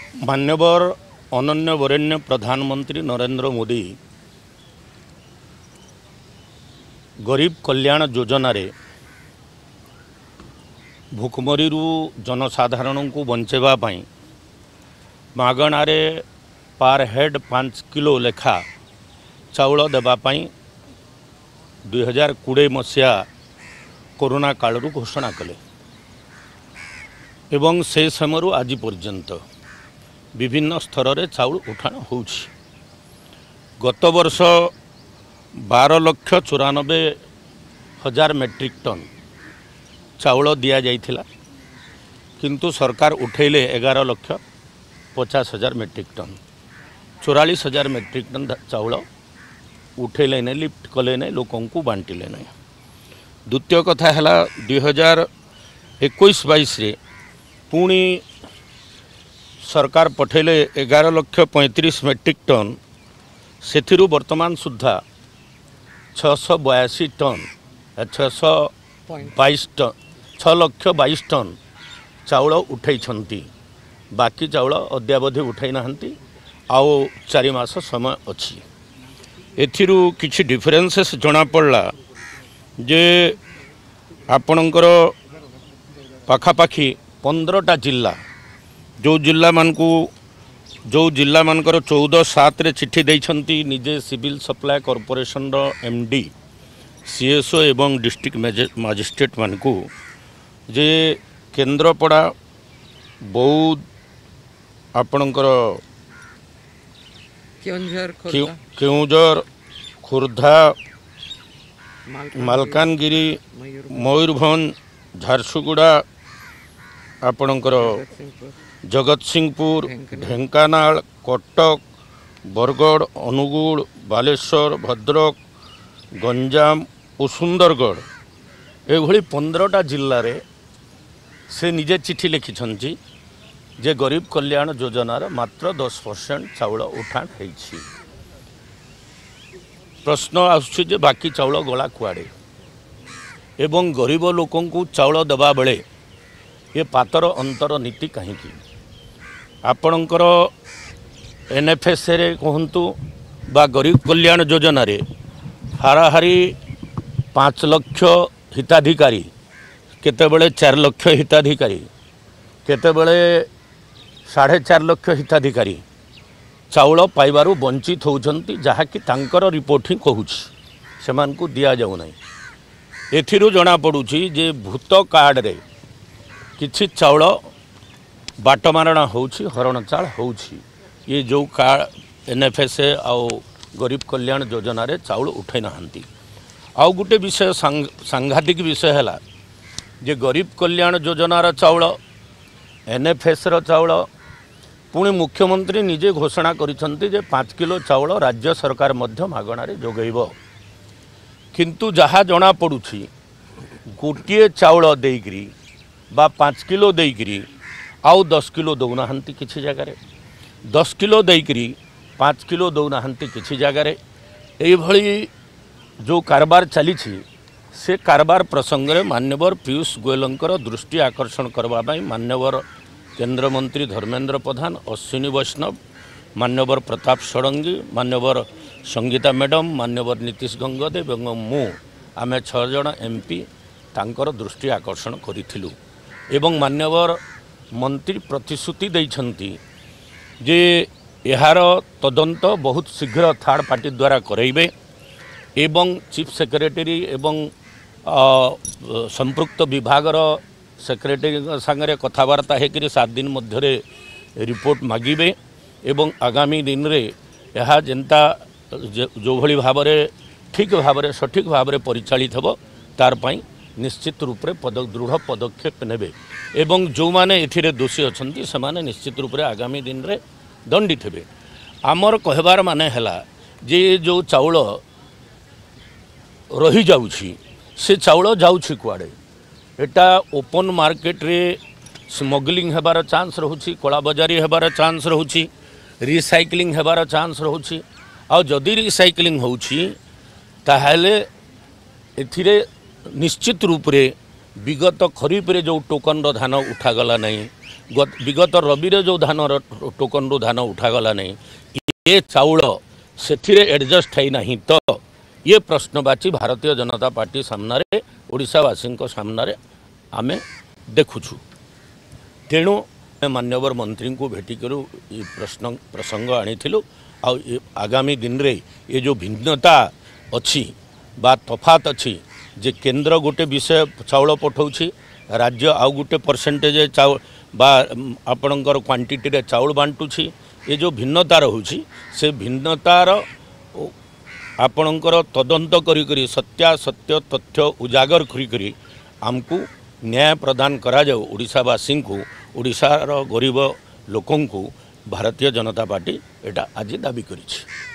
मान्यवर अनन्य वरेण्य प्रधानमंत्री नरेंद्र मोदी गरीब कल्याण योजना रे भूखमरी जनसाधारण को बंचेवा पाई मागणारे पार हेड 5 किलो लेखा चाउल देवाई 2020 मसीहा कोरोना काल घोषणा कले एवं से समय आज पर्यंत विभिन्न स्तर रे चाउल उठाण होउछि। गत वर्ष 12,94,000 मेट्रिक टन चाउल दिया जाइथिला, किंतु सरकार उठेले 11,50,000 मेट्रिक टन 44,000 मेट्रिक टन चाउल उठेले नहीं, लिफ्ट कले नहीं, लोकों को बांटिले नहीं। द्वितीय कथा है 2021-22 रे पुणी सरकार पठेले 11,35,000 मेट्रिक टन से वर्तमान सुधा 622 टन 6,22 टन चाउल उठाई, बाकी चाउल अद्यावधि उठाई नाहंती। आओ 4 मास समय अच्छी एथिरु किछि डिफरेंसेस जना पड़ला जे आपणकर पाखापाखी 15टा जिला जो जिला मानकर 14/7 रे चिट्ठी देइछंती निजे सिविल सप्लाई कॉर्पोरेशन रो एमडी सीएसओ एवं डिस्ट्रिक्ट मजिस्ट्रेट मानकू जे केन्द्रापड़ा बौद्ध आपणकर केउंझर खुर्धा मालकानगिरी मयूरभंज झारसुगुड़ा आपणकर जगतसिंहपुर ढेंकानाल कटक बरगढ़ अनुगुल बालेश्वर भद्रक गंजाम और सुंदरगढ़ एभली 15टा जिल्ला रे से निजे चिठी लिखिछंती जे गरीब कल्याण योजनार मात्र 10% चाउल उठाण होइछि। प्रश्न आसुछि जे बाकी चाउल गला कुआडे एवं गरीब लोकों को चाउल देवा बेले ये पातर अंतर नीति कहीं आपणकर एनएफएस रे कहतु बा गरीब कल्याण योजना रे हाराहारी 5 लाख हिताधिकारी केतेबेले 4 लाख हिताधिकारी केतेबेले 4.5 लाख हिताधिकारी चाउल पाइबारु वंचित होउछंती, जहाँकि तांकर रिपोर्ट ही कहूछि सेमान को दिया जाउ नै। एथिरु जना पड़ुछि जे भूत कार्ड रे किछि चाउल बाटमारणा होउछि, हरण चाल होउछि। ये जो कार्ड एनएफएस आउ गरीब कल्याण योजना रे चाउल उठाई नाहंती। आउ गुटे विषय सांघातिक विषय है जे गरीब कल्याण योजनार चाउल एनएफएस रो चाउल पुणी मुख्यमंत्री निजे घोषणा करिसंती जे 5 किलो चाउल राज्य सरकार मध्य मागणारे जोगैब, किंतु जहाँ जना पड़ुछि गोटे चाउल देइकरी बा 5 किलो देइकरी आउ 10 किलो दौनाहांती, किछि जगह रे 10 किलो देइकरी 5 किलो दौनाहांती, किछि जगह रे एभली जो कारबार चली से कारबार प्रसंग में मान्यवर पीयूष गोयलंकर दृष्टि आकर्षण करने मान्यवर केंद्र मंत्री धर्मेंद्र प्रधान, अश्विनी वैष्णव, मान्यवर प्रताप षडंगी, मान्यवर संगीता मैडम, मान्यवर नीतीश गंगदेव एवं मु आम 6 जन एमपी तांकर दृष्टि आकर्षण करिथिलु एवं मान्यवर मंत्री प्रतिश्रुति दैछंती जे यार तदंत बहुत शीघ्र थर्ड पार्टी द्वारा कराइबे एवं चीफ सेक्रेटरी एवं संपृक्त विभागर सेक्रेटरी सांगरे कथबार्ता होकर 7 दिन मध्य रिपोर्ट मागिबे एवं आगामी दिन रे यह जेनता जो भली भाव ठीक भाव सठिक भाव परिचालित हो तार पाई निश्चित रूप से दृढ़ पदक्षेप नेबे एवं जो माने एथिरे दोषी अछंती सेमाने निश्चित रूप से आगामी दिन रे दंडित हेबे। आमर कहबार माने हैला जे जो चाउल रही जाउछि से चाउल जाउछि कुआडे, एटा ओपन मार्केट रे स्मगलिंग हेबार चांस रहुछि, कला बजारी हेबार चांस रहुछि, रिसाइक्लिंग हेबार चांस रहुछि। आ जदि रिसाइक्लिंग होउछि ताहाले एथिरे निश्चित रूप से विगत खरीफ रे जो टोकन धान उठागला नहीं विगत रवि जो धान टोकन रु धान उठागला नहीं ये चाउल से एडजस्ट है नहीं तो ये प्रश्नवाची भारतीय जनता पार्टी सामने ओडिशावासी सामने आमे देखुछु। तेणु मान्यवर मंत्री को भेटिक प्रसंग आनी आगामी दिन रे ये जो भिन्नता अच्छी बा तफात अच्छी जे केंद्र गोटे विषय चाउल पठाऊँच राज्य आउ गोटे परसेंटेज चाउल बा आपणकर क्वांटिटी रे चाउल बांटुछि ये जो भिन्नता रोची से भिन्नतार आपणकर तदंत करी सत्यासत्य तथ्य उजागर करी आमको न्याय प्रदान करा जाऊ ओडिशावासी को ओडिशार गरीब लोकंकु भारतीय जनता पार्टी एटा आज दाबी करिछि।